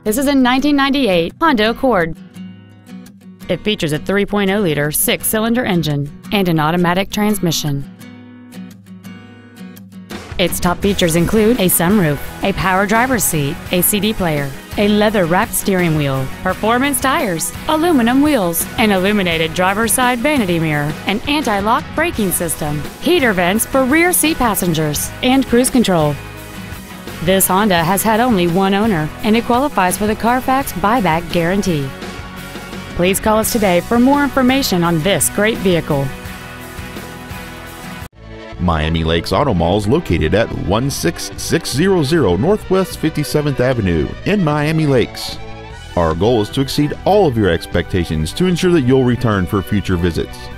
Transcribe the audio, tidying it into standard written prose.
This is a 1998 Honda Accord. It features a 3.0-liter six-cylinder engine and an automatic transmission. Its top features include a sunroof, a power driver's seat, a CD player, a leather-wrapped steering wheel, performance tires, aluminum wheels, an illuminated driver's side vanity mirror, an anti-lock braking system, heater vents for rear seat passengers, and cruise control. This Honda has had only one owner, and it qualifies for the Carfax buyback guarantee. Please call us today for more information on this great vehicle. Miami Lakes Auto Mall is located at 16600 Northwest 57th Avenue in Miami Lakes. Our goal is to exceed all of your expectations to ensure that you'll return for future visits.